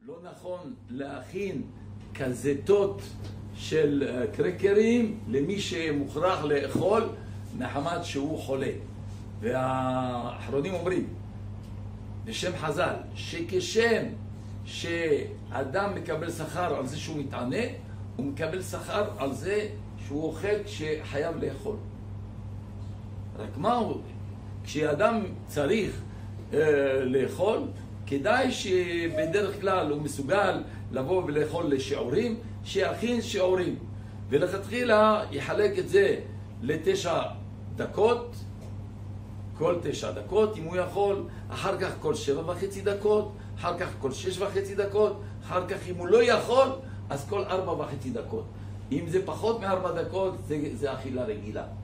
לא נכון להכין כזיתות של קרקרים למי שמוכרח לאכול מחמת שהוא חולה. והאחרונים אומרים בשם חז"ל שכשם שאדם מקבל שכר על זה שהוא מתענה, הוא מקבל שכר על זה שהוא אוכל כשחייב לאכול. רק מה הוא? כשאדם צריך לאכול, כדאי שבדרך כלל הוא מסוגל לבוא ולאכול לשיעורים, שיכין שיעורים. ולכתחילה יחלק את זה ל9 דקות, כל 9 דקות, אם הוא יכול, אחר כך כל 7.5 דקות, אחר כך כל 6.5 דקות, אחר כך אם הוא לא יכול, אז כל 4.5 דקות. אם זה פחות מ4 דקות, זה אכילה רגילה.